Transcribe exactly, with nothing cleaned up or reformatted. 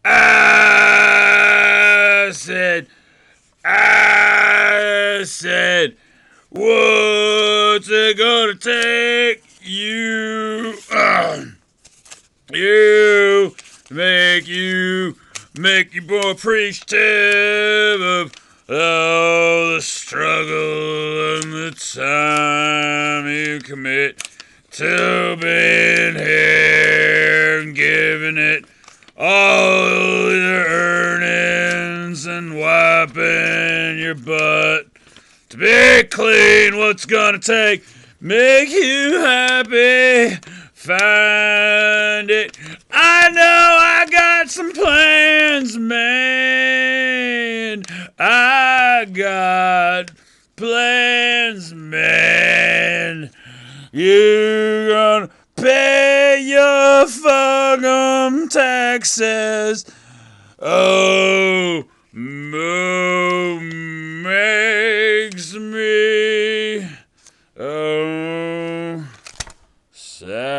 I said, I said, what's it gonna take you, uh, you, make you, make you more appreciative of all the struggle and the time you commit to being here and giving it all your earnings and wiping your butt to be clean. What's gonna take? Make you happy. Find it. I know I got some plans, man. I got plans, man. You gonna pay your fucking taxes. Oh, Moo makes me oh sad.